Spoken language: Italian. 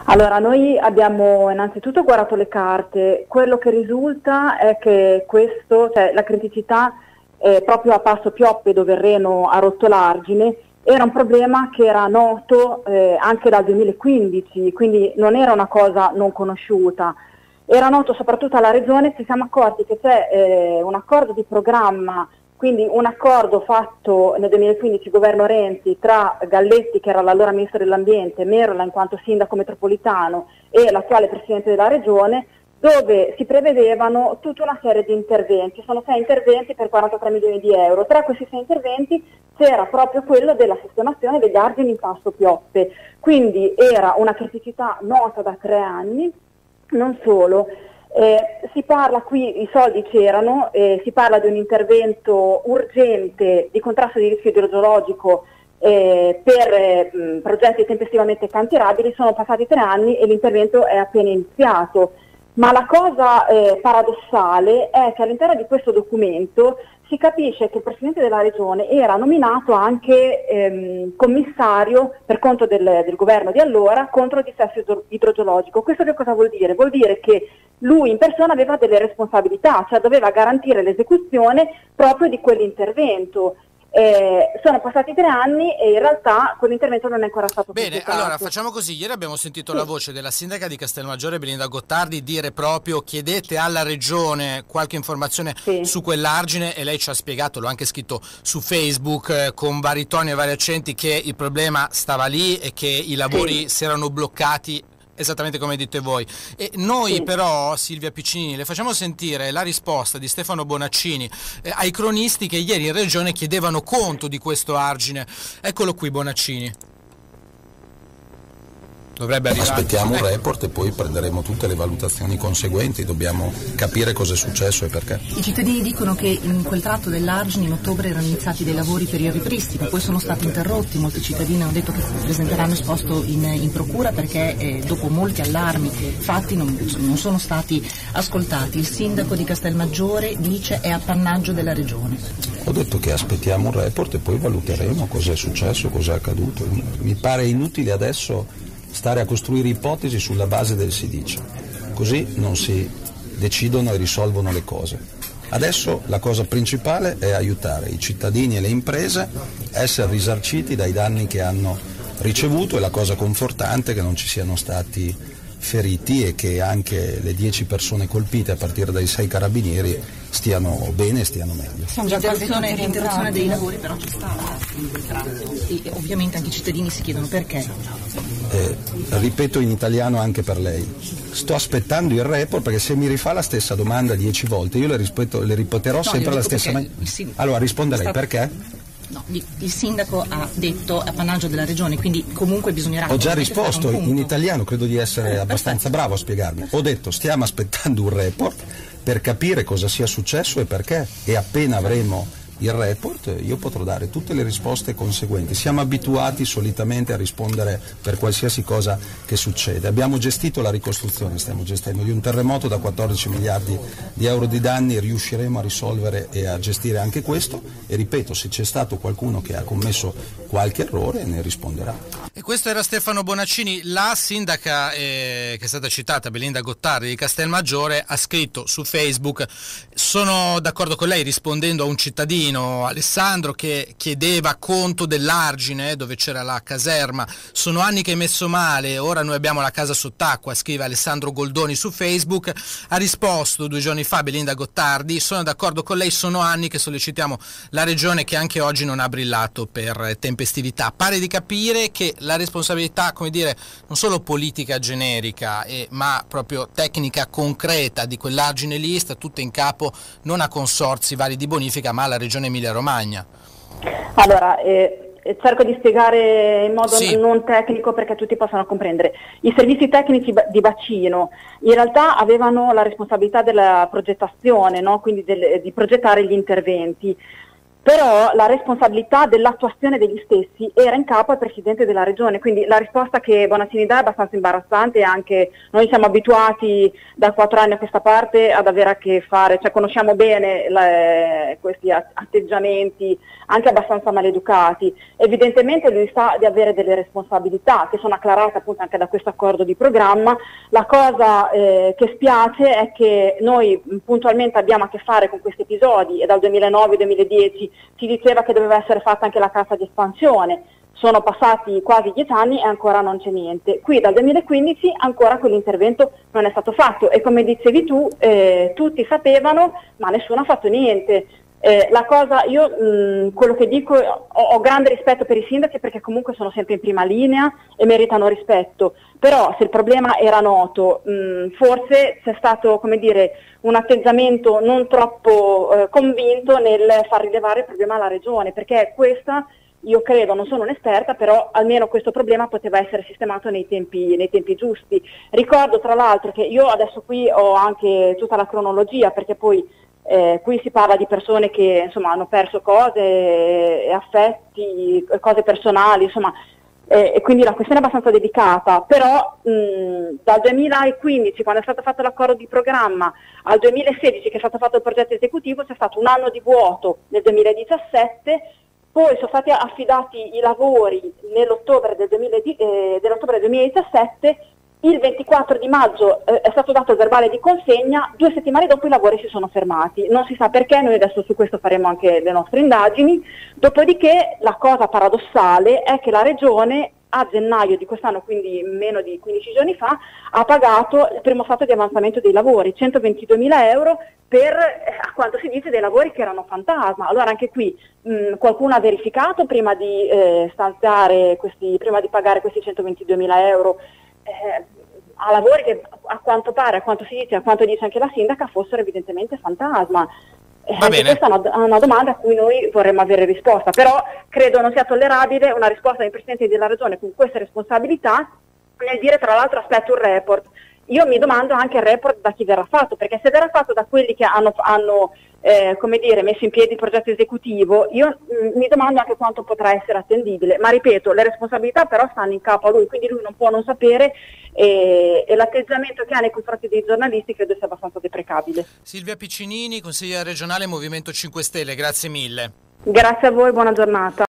Allora, noi abbiamo innanzitutto guardato le carte. Quello che risulta è che la criticità proprio a Passo Pioppe, dove il Reno ha rotto l'argine, era un problema che era noto anche dal 2015, quindi non era una cosa non conosciuta. Era noto soprattutto alla Regione. Ci siamo accorti che c'è un accordo di programma, quindi un accordo fatto nel 2015 governo Renzi tra Galletti, che era l'allora ministro dell'ambiente, Merola in quanto sindaco metropolitano e l'attuale presidente della regione, dove si prevedevano tutta una serie di interventi. Sono 6 interventi per 43 milioni di euro. Tra questi 6 interventi c'era proprio quello della sistemazione degli argini in Passo Pioppe, quindi era una criticità nota da 3 anni. Non solo. Si parla qui, i soldi c'erano, si parla di un intervento urgente di contrasto di rischio idrogeologico per progetti tempestivamente cantierabili. Sono passati 3 anni e l'intervento è appena iniziato. Ma la cosa paradossale è che all'interno di questo documento si capisce che il Presidente della Regione era nominato anche commissario per conto del governo di allora contro il dissesto idrogeologico. Questo che cosa vuol dire? Vuol dire che lui in persona aveva delle responsabilità, cioè doveva garantire l'esecuzione proprio di quell'intervento. Sono passati 3 anni e in realtà quell'intervento non è ancora stato completato. Bene, allora facciamo così. Ieri abbiamo sentito la voce della sindaca di Castelmaggiore, Belinda Gottardi, dire proprio: chiedete alla regione qualche informazione su quell'argine, e lei ci ha spiegato, l'ho anche scritto su Facebook con vari toni e vari accenti, che il problema stava lì e che i lavori si erano bloccati esattamente come dite voi. E noi però, Silvia Piccinini, le facciamo sentire la risposta di Stefano Bonaccini ai cronisti che ieri in regione chiedevano conto di questo argine. Eccolo qui Bonaccini. Dovrebbe arrivare. Aspettiamo un report e poi prenderemo tutte le valutazioni conseguenti. Dobbiamo capire cosa è successo e perché. I cittadini dicono che in quel tratto dell'argine in ottobre erano iniziati dei lavori per il ripristino, poi sono stati interrotti. Molti cittadini hanno detto che presenteranno esposto in procura perché dopo molti allarmi fatti non sono stati ascoltati. Il sindaco di Castelmaggiore dice è appannaggio della regione. Ho detto che aspettiamo un report e poi valuteremo cosa è successo, cosa è accaduto. Mi pare inutile adesso stare a costruire ipotesi sulla base del si dice, così non si decidono e risolvono le cose. Adesso la cosa principale è aiutare i cittadini e le imprese a essere risarciti dai danni che hanno ricevuto, e la cosa confortante è che non ci siano stati feriti e che anche le 10 persone colpite a partire dai 6 carabinieri stiano bene e stiano meglio. L'interruzione dei lavori però c'è stata in quel tratto e ovviamente anche i cittadini si chiedono perché. Ripeto in italiano anche per lei, sto aspettando il report, perché se mi rifà la stessa domanda 10 volte io le ripeterò sempre la stessa maniera. Allora risponda lei, perché? No, il sindaco ha detto appannaggio della regione, quindi comunque bisognerà... Ho già risposto in italiano, credo di essere abbastanza bravo a spiegarmi. Ho detto stiamo aspettando un report per capire cosa sia successo e perché, e appena avremo il report io potrò dare tutte le risposte conseguenti. Siamo abituati solitamente a rispondere per qualsiasi cosa che succede. Abbiamo gestito la ricostruzione, stiamo gestendo di un terremoto da 14 miliardi di euro di danni, riusciremo a risolvere e a gestire anche questo, e ripeto, se c'è stato qualcuno che ha commesso qualche errore ne risponderà. E questo era Stefano Bonaccini. La sindaca che è stata citata, Belinda Gottardi di Castelmaggiore, ha scritto su Facebook: sono d'accordo con lei, rispondendo a un cittadino, Alessandro, che chiedeva conto dell'argine dove c'era la caserma. Sono anni che è messo male, ora noi abbiamo la casa sott'acqua, scrive Alessandro Goldoni su Facebook. Ha risposto 2 giorni fa Belinda Gottardi: sono d'accordo con lei, sono anni che sollecitiamo la regione, che anche oggi non ha brillato per tempestività. Pare di capire che la responsabilità, come dire, non solo politica generica ma proprio tecnica concreta di quell'argine lì sta tutta in capo non a consorzi vari di bonifica ma alla regione Emilia-Romagna. Allora, cerco di spiegare in modo non tecnico perché tutti possano comprendere. I servizi tecnici di bacino in realtà avevano la responsabilità della progettazione, no? Quindi di progettare gli interventi. però la responsabilità dell'attuazione degli stessi era in capo al Presidente della Regione, quindi la risposta che Bonaccini dà è abbastanza imbarazzante, e anche noi siamo abituati da 4 anni a questa parte ad avere a che fare, cioè conosciamo bene questi atteggiamenti anche abbastanza maleducati. Evidentemente lui sa di avere delle responsabilità che sono acclarate appunto anche da questo accordo di programma. La cosa che spiace è che noi puntualmente abbiamo a che fare con questi episodi, e dal 2009-2010 si diceva che doveva essere fatta anche la cassa di espansione. Sono passati quasi 10 anni e ancora non c'è niente. Qui dal 2015 ancora quell'intervento non è stato fatto, e come dicevi tu, tutti sapevano ma nessuno ha fatto niente. La cosa, io quello che dico, ho grande rispetto per i sindaci, perché comunque sono sempre in prima linea e meritano rispetto, però se il problema era noto, forse c'è stato, come dire, un atteggiamento non troppo convinto nel far rilevare il problema alla Regione, perché questa, io credo, non sono un'esperta, però almeno questo problema poteva essere sistemato nei tempi giusti. Ricordo tra l'altro che io adesso qui ho anche tutta la cronologia, perché poi qui si parla di persone che insomma hanno perso cose, affetti, cose personali, insomma, e quindi la questione è abbastanza delicata, però dal 2015, quando è stato fatto l'accordo di programma, al 2016 che è stato fatto il progetto esecutivo, c'è stato un anno di vuoto nel 2017, poi sono stati affidati i lavori nell'ottobre del 2017. Il 24 di maggio è stato dato il verbale di consegna, 2 settimane dopo i lavori si sono fermati, non si sa perché, noi adesso su questo faremo anche le nostre indagini. Dopodiché la cosa paradossale è che la Regione a gennaio di quest'anno, quindi meno di 15 giorni fa, ha pagato il primo stato di avanzamento dei lavori, 122.000 euro per, a quanto si dice, dei lavori che erano fantasma. Allora anche qui qualcuno ha verificato prima di prima di pagare questi 122.000 euro, a lavori che a quanto pare, a quanto si dice, a quanto dice anche la sindaca, fossero evidentemente fantasma. Questa è una domanda a cui noi vorremmo avere risposta, però credo non sia tollerabile una risposta del Presidente della Regione con queste responsabilità, nel dire tra l'altro aspetta un report. Io mi domando anche il report da chi verrà fatto, perché se verrà fatto da quelli che hanno come dire, messo in piedi il progetto esecutivo, io mi domando anche quanto potrà essere attendibile, ma ripeto, le responsabilità però stanno in capo a lui, quindi lui non può non sapere, e l'atteggiamento che ha nei confronti dei giornalisti credo sia abbastanza deprecabile. Silvia Piccinini, consigliera regionale Movimento 5 Stelle, grazie mille. Grazie a voi, buona giornata.